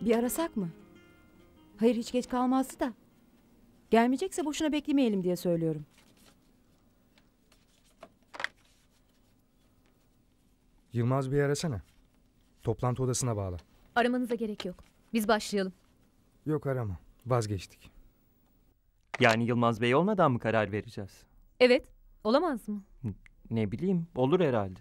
Bir arasak mı? Hayır, hiç geç kalmazdı da. Gelmeyecekse boşuna beklemeyelim diye söylüyorum. Yılmaz bir arasana. Toplantı odasına bağla. Aramanıza gerek yok. Biz başlayalım. Yok arama. Vazgeçtik. Yani Yılmaz Bey olmadan mı karar vereceğiz? Evet. Olamaz mı? Ne bileyim, olur herhalde.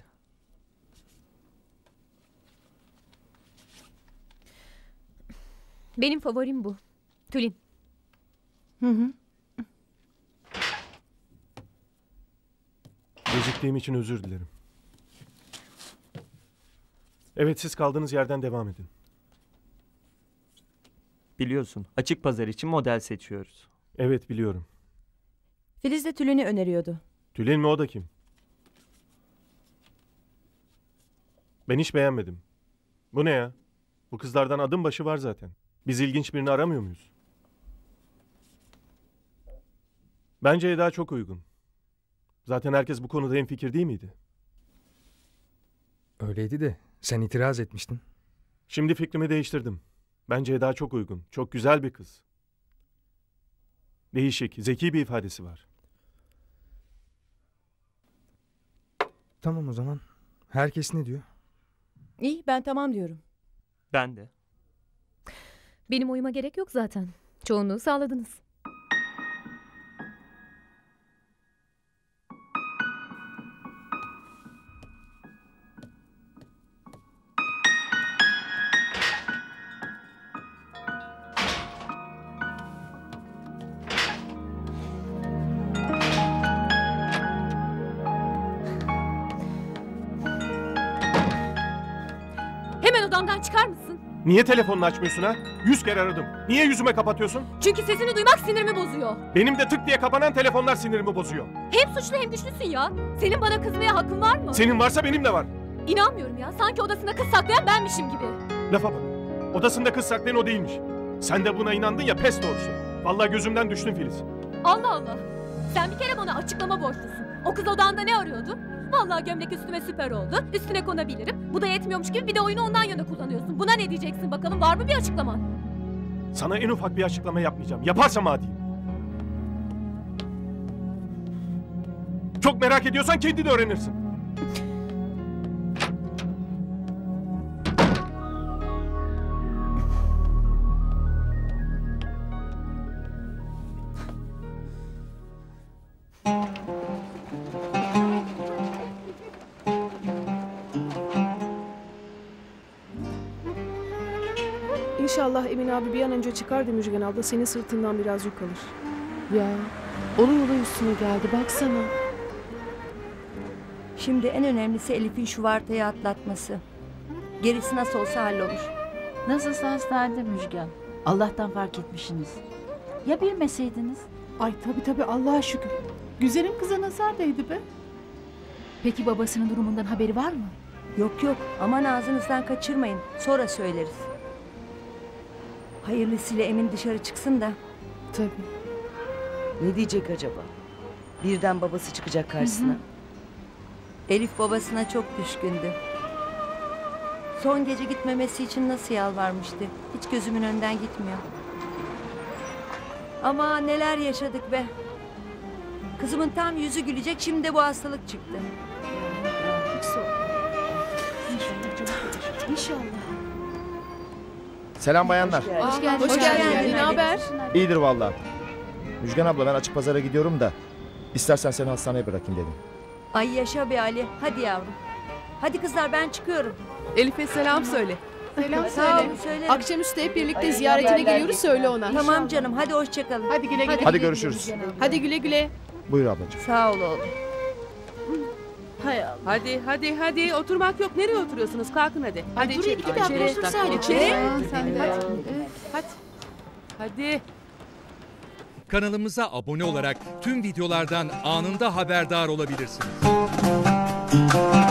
Benim favorim bu. Tülin. Hı hı. Geciktiğim için özür dilerim. Evet, siz kaldığınız yerden devam edin. Biliyorsun, açık pazar için model seçiyoruz. Evet, biliyorum. Filiz de Tülin'i öneriyordu. Tülin mi, o da kim? Ben hiç beğenmedim. Bu ne ya? Bu kızlardan adım başı var zaten. Biz ilginç birini aramıyor muyuz? Bence Eda çok uygun. Zaten herkes bu konuda hemfikir değil miydi? Öyleydi de sen itiraz etmiştin. Şimdi fikrimi değiştirdim. Bence Eda çok uygun. Çok güzel bir kız. Değişik, zeki bir ifadesi var. Tamam o zaman. Herkes ne diyor? İyi, ben tamam diyorum. Ben de. Benim oyuma gerek yok zaten. Çoğunluğu sağladınız. Hemen odamdan çıkar mısın? Niye telefonunu açmıyorsun ha? 100 kere aradım. Niye yüzüme kapatıyorsun? Çünkü sesini duymak sinirimi bozuyor. Benim de tık diye kapanan telefonlar sinirimi bozuyor. Hem suçlu hem güçlüsün ya. Senin bana kızmaya hakkın var mı? Senin varsa benim de var. İnanmıyorum ya. Sanki odasında kız saklayan benmişim gibi. Lafa bak. Odasında kız saklayan o değilmiş. Sen de buna inandın ya, pes doğrusu. Vallahi gözümden düştün Filiz. Allah Allah. Sen bir kere bana açıklama borçlusun. O kız odanda ne arıyordu? Vallahi gömlek üstüme süper oldu. Üstüne konabilirim. Bu da yetmiyormuş gibi bir de oyunu ondan yana kullanıyorsun. Buna ne diyeceksin bakalım? Var mı bir açıklaman? Sana en ufak bir açıklama yapmayacağım. Yaparsam adiyim. Çok merak ediyorsan kendin öğrenirsin. İnşallah Emin abi bir an önce çıkar da Müjgan abla senin sırtından biraz yük alır. Ya, olay olay üstüne geldi, baksana. Şimdi en önemlisi Elif'in şu vartayı atlatması. Gerisi nasıl olsa hallolur. Nasılsa hastanede Müjgan. Allah'tan fark etmişsiniz. Ya bilmeseydiniz? Ay tabii Allah'a şükür. Güzelim kıza nazar değdi be. Peki babasının durumundan haberi var mı? Yok, aman ağzınızdan kaçırmayın. Sonra söyleriz. Hayırlısıyla Emin dışarı çıksın da. Tabii. Ne diyecek acaba? Birden babası çıkacak karşısına. Elif babasına çok düşkündü. Son gece gitmemesi için nasıl yalvarmıştı. Hiç gözümün önünden gitmiyor. Ama neler yaşadık be. Kızımın tam yüzü gülecek, şimdi de bu hastalık çıktı. İnşallah. Selam bayanlar. Hoş geldin. Hoş geldin. Ne haber? İyidir valla. Müjgan abla, ben açık pazara gidiyorum da istersen seni hastaneye bırakayım dedim. Ay yaşa be Ali. Hadi yavrum. Hadi kızlar, ben çıkıyorum. Elif'e selam söyle. Selam Sağ söyle. olun, söylerim. Akşamüstü hep birlikte ziyaretine geliyoruz, söyle ona. Tamam canım, hadi hoşçakalın. Hadi güle güle. Hadi görüşürüz. Hadi güle güle. Buyur ablacığım. Sağ ol oğlum. Hay Allah. Hadi oturmak yok. Nereye oturuyorsunuz? Kalkın hadi. Hadi Dur içeri. iki dakika İçeri. otursaydın. İçeri. Sen de. Hadi. Kanalımıza abone olarak tüm videolardan anında haberdar olabilirsiniz.